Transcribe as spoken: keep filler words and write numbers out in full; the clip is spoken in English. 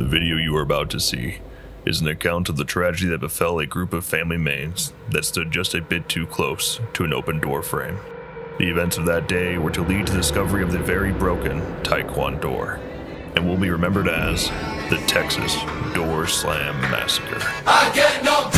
The video you are about to see is an account of the tragedy that befell a group of family mains that stood just a bit too close to an open door frame. The events of that day were to lead to the discovery of the very broken Tae Kwon Door, and will be remembered as the Texas Door Slam Massacre. I get no